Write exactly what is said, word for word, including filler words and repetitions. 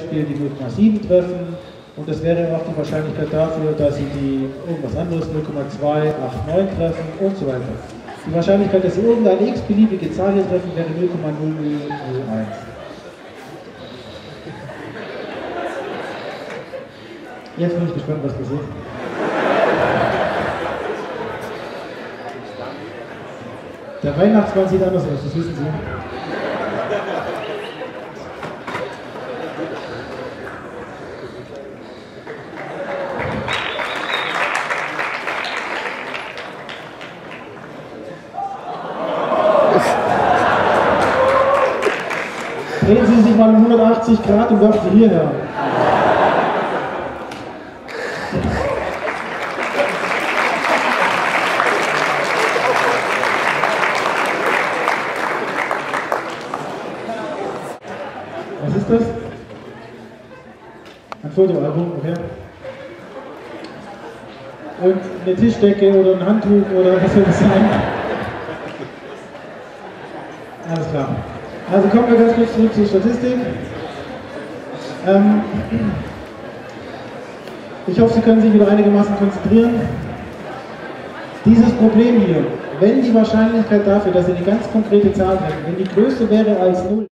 Beispiel die null Komma sieben treffen und das wäre auch die Wahrscheinlichkeit dafür, dass sie die irgendwas anderes null Komma zwei acht neun treffen und so weiter. Die Wahrscheinlichkeit, dass sie irgendeine x-beliebige Zahl hier treffen, wäre null Komma null null null eins. Jetzt bin ich gespannt, was passiert. Der Weihnachtsmann sieht anders aus, das wissen Sie. Drehen Sie sich mal um hundertachtzig Grad und werfen Sie hierher. Was ist das? Ein Fotoalbum, okay. Und eine Tischdecke oder ein Handtuch oder was soll das sein? Alles klar. Also kommen wir ganz kurz zurück zur Statistik. Ähm, ich hoffe, Sie können sich wieder einigermaßen konzentrieren. Dieses Problem hier, wenn die Wahrscheinlichkeit dafür, dass Sie eine ganz konkrete Zahl treffen, wenn die größer wäre als null,